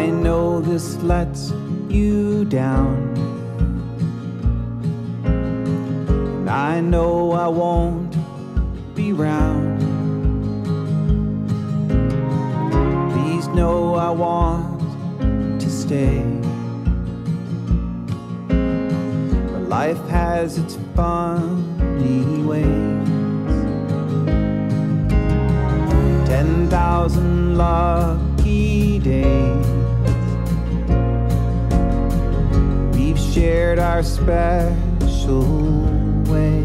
I know this lets you down, and I know I won't be round. Please know I want to stay, but life has its funny ways. 10,000 lucky days we've shared our special way.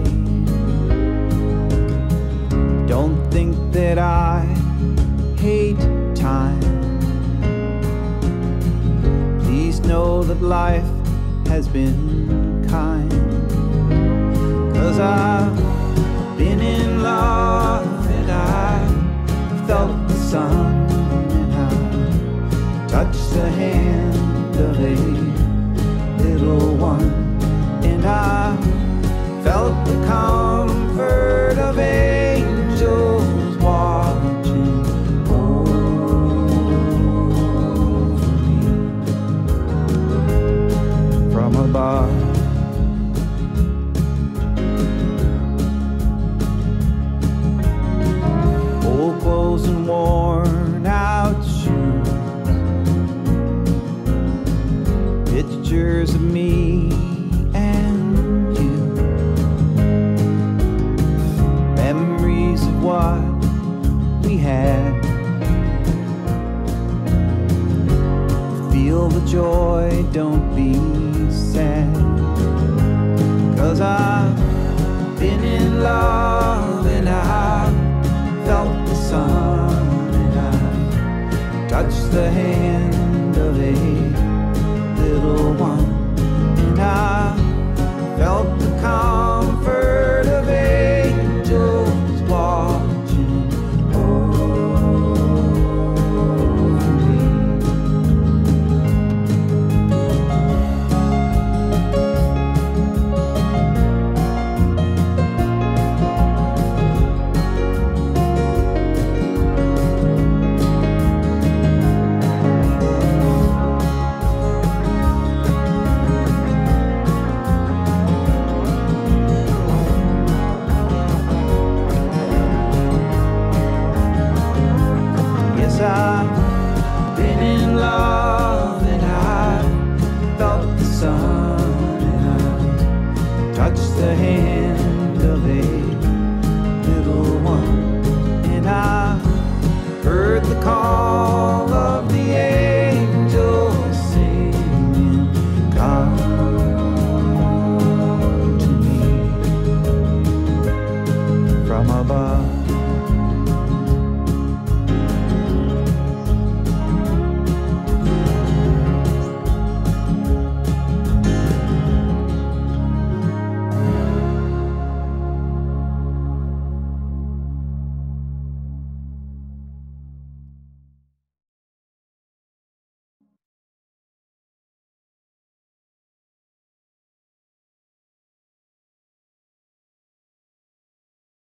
Don't think that I hate time. Please know that life has been kind, 'cause I've been in love and I've felt the sun, and I've touched the hand of a little one, and I felt the comfort of angels watching over me from above. Old clothes and worn out shoes, pictures of me and you, memories of what we had. Feel the joy, don't be sad, 'cause I've been in love and I've felt the sun, and I've touched the hand of a little one, and I felt the comfort of angels watching over me. I've been in love and I've felt the sun, and I've touched the hand of a